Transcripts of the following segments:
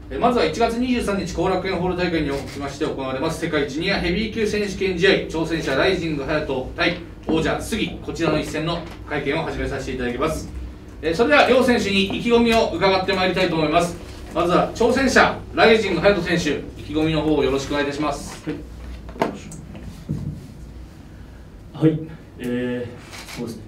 まずは1月23日後楽園ホール大会におきまして行われます世界ジュニアヘビー級選手権試合、挑戦者ライジング隼人対王者杉、こちらの一戦の会見を始めさせていただきます。それでは両選手に意気込みを伺ってまいりたいと思います。まずは挑戦者ライジング隼人選手、意気込みの方をよろしくお願いいたします。 はい、そうですね、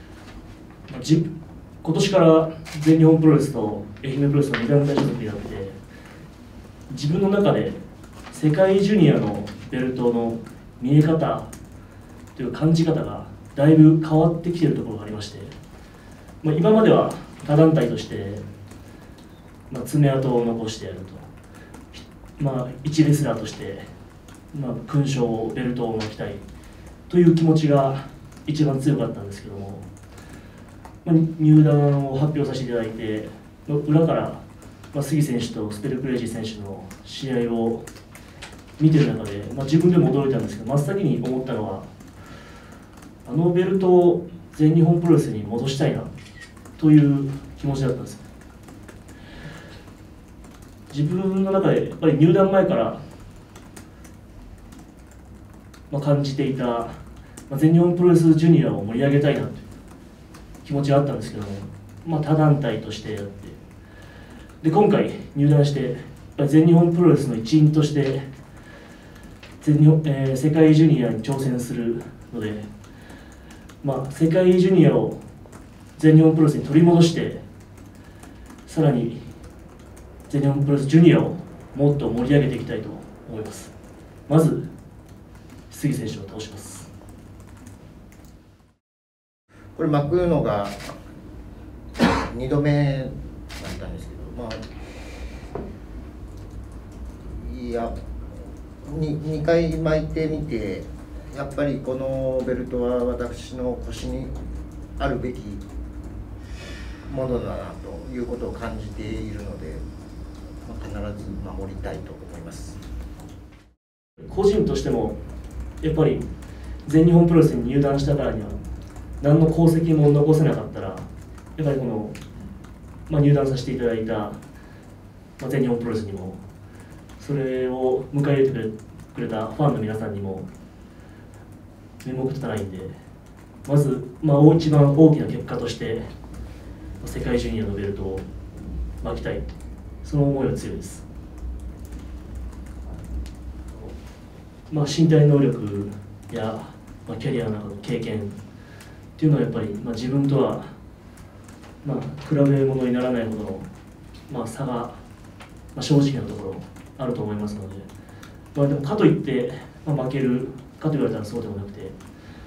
今年から全日本プロレスと愛媛プロレスの2団体所属になって、自分の中で世界ジュニアのベルトの見え方という感じ方がだいぶ変わってきているところがありまして、今までは他団体として、爪痕を残してやると、一レスラーとして、勲章、ベルトを巻きたいという気持ちが一番強かったんですけども、入団を発表させていただいて、裏から、杉選手とスペルクレイジー選手の試合を見てる中で、自分でも驚いたんですけど、真っ先に思ったのは、あのベルトを全日本プロレスに戻したいなという気持ちだったんです。自分の中でやっぱり入団前から、感じていた、全日本プロレスジュニアを盛り上げたいなという気持ちがあったんですけども、他団体としてやって、で今回入団して、全日本プロレスの一員として世界ジュニアに挑戦するので、世界ジュニアを全日本プロレスに取り戻して、さらに全日本プロレスジュニアをもっと盛り上げていきたいと思います。まず杉選手を倒します。 これ巻くのが2度目だったんですけど、いや2回巻いてみて、やっぱりこのベルトは私の腰にあるべきものだなということを感じているので、必ず守りたいと思います。 個人としてもやっぱり全日本プロレスに入団したからには何の功績も残せなかったら、やっぱりこの、入団させていただいた、全日本プロレスにもそれを迎え入れてくれたファンの皆さんにも面目立たないんで、まず、一番大きな結果として世界ジュニアのベルトを巻きたい、その思いは強いです。身体能力や、キャリアの中の経験っていうのはやっぱり、自分とは、比べ物にならないほどの、差が、正直なところあると思いますので、でもかといって、負けるかと言われたらそうでもなくて、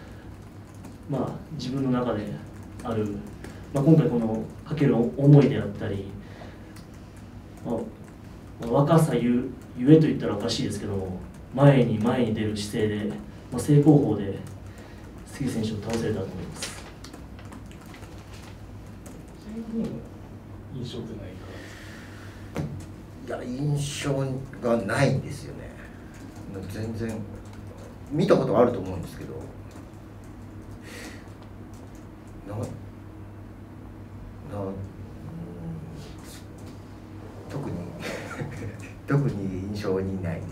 自分の中である、今回このかける思いであったり、若さゆえと言ったらおかしいですけども、前に出る姿勢で、正攻法で杉選手を倒せれたと思います。 印象ってないか。 いや、印象がないんですよね。全然見たことあると思うんですけど、特に特に印象にないです。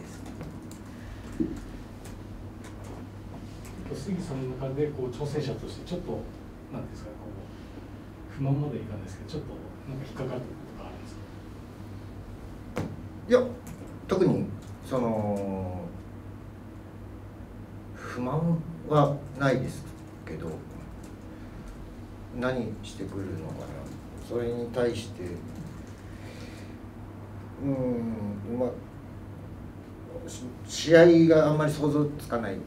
杉さんの中で挑戦者としてちょっとなんですか、不満までいかないですけど、ちょっと引っかかることがあるんですか。 いや、特に不満はないですけど、何してくるのかな、それに対して試合があんまり想像つかないんで、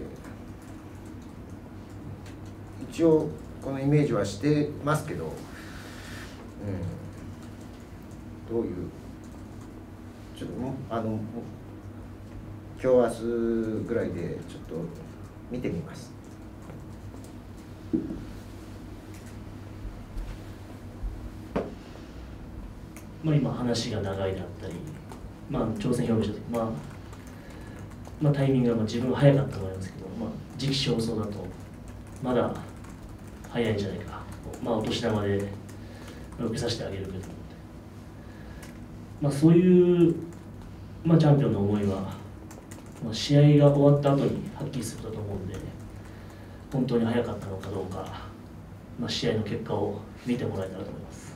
一応このイメージはしてますけど、どういうちょっと今日明日ぐらいでちょっと見てみます。 今話が長いであったり、挑戦表明した時、タイミングが自分は早かったと思いますけど、時期尚早だとまだ早いんじゃないか、お年玉で受けさせてあげるけど、 そういう、チャンピオンの思いは、試合が終わった後にはっきりすると思うんで、本当に早かったのかどうか、試合の結果を見てもらえたらと思います。